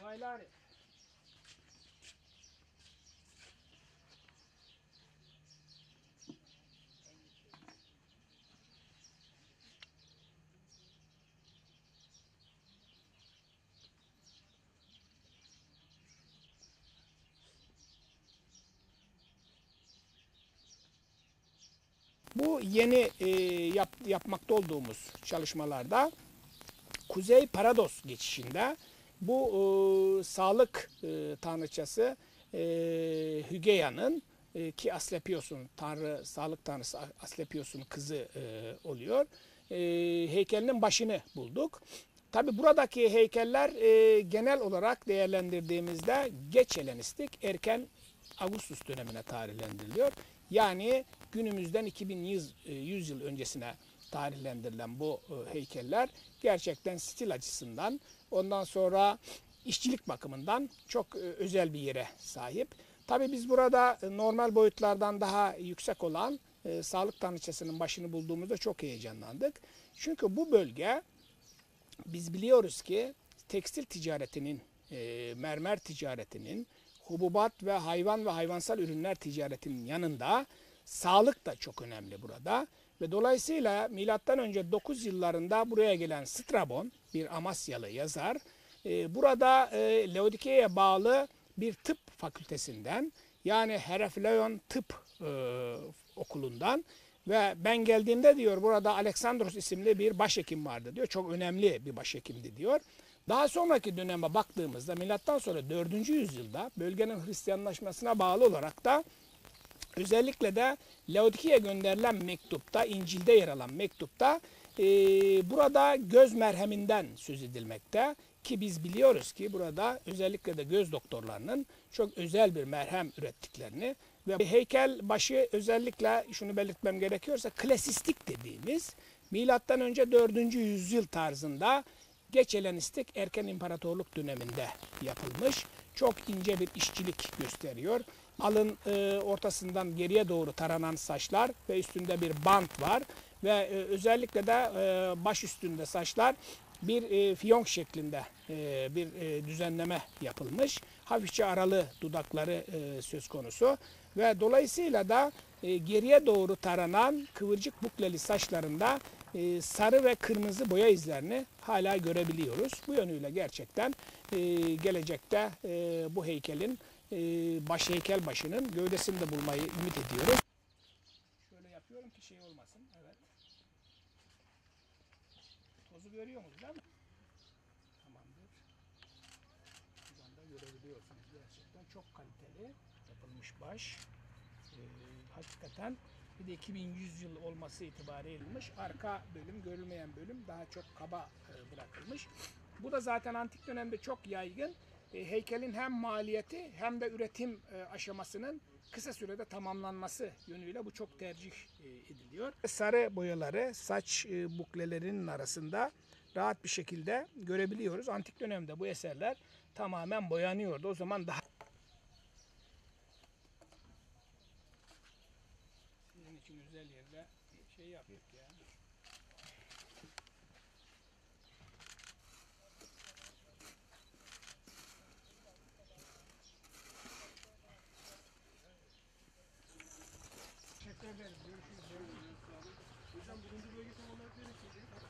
İsmail abi. Bu yeni yapmakta olduğumuz çalışmalarda Kuzey Parados geçişinde bu sağlık tanrıçası Hygeia'nın ki Asklepios'un sağlık tanrısı Asklepios'un kızı oluyor. Heykelinin başını bulduk. Tabi buradaki heykeller genel olarak değerlendirdiğimizde geç Helenistik, erken Ağustos dönemine tarihlendiriliyor. Yani günümüzden 2100 yıl öncesine tarihlendirilen bu heykeller gerçekten stil açısından, ondan sonra işçilik bakımından çok özel bir yere sahip. Tabii biz burada normal boyutlardan daha yüksek olan sağlık tanrıçasının başını bulduğumuzda çok heyecanlandık. Çünkü bu bölge, biz biliyoruz ki tekstil ticaretinin, mermer ticaretinin, hububat ve hayvansal ürünler ticaretinin yanında sağlık da çok önemli burada. Ve dolayısıyla M.Ö. 9 yıllarında buraya gelen Strabon, bir Amasyalı yazar, burada Laodike'ye bağlı bir tıp fakültesinden, yani Herafleion Tıp Okulu'ndan ve ben geldiğimde diyor burada Aleksandros isimli bir başhekim vardı diyor. Çok önemli bir başhekimdi diyor. Daha sonraki döneme baktığımızda milattan sonra 4. yüzyılda bölgenin Hristiyanlaşmasına bağlı olarak da özellikle de Laodiki'ye gönderilen mektupta, İncil'de yer alan mektupta burada göz merheminden söz edilmekte. Ki biz biliyoruz ki burada özellikle de göz doktorlarının çok özel bir merhem ürettiklerini ve heykel başı özellikle şunu belirtmem gerekiyorsa klasistik dediğimiz milattan önce 4. yüzyıl tarzında geç Helenistik erken imparatorluk döneminde yapılmış. Çok ince bir işçilik gösteriyor. Alın ortasından geriye doğru taranan saçlar ve üstünde bir bant var ve özellikle de baş üstünde saçlar bir fiyonk şeklinde bir düzenleme yapılmış. Hafifçe aralı dudakları söz konusu ve dolayısıyla da geriye doğru taranan kıvırcık bukleli saçlarında sarı ve kırmızı boya izlerini hala görebiliyoruz. Bu yönüyle gerçekten gelecekte bu heykelin heykel başının gövdesini de bulmayı ümit ediyorum. Şöyle yapıyorum ki şey olmasın. Evet. Tozu görüyor musunuz değil mi? Tamamdır. Buradan da görebiliyorsunuz. Gerçekten çok kaliteli yapılmış baş. Hakikaten bir de 2100 yıl olması itibariyle arka bölüm, görülmeyen bölüm daha çok kaba bırakılmış. Bu da zaten antik dönemde çok yaygın. Heykelin hem maliyeti hem de üretim aşamasının kısa sürede tamamlanması yönüyle bu çok tercih ediliyor. Sarı boyaları saç buklelerinin arasında rahat bir şekilde görebiliyoruz. Antik dönemde bu eserler tamamen boyanıyordu. O zaman daha sizin için özel yerde şey yaptık ya. Teşekkür ederim. Görüşürüz. Hocam 1. bölge tam olarak neresiydi?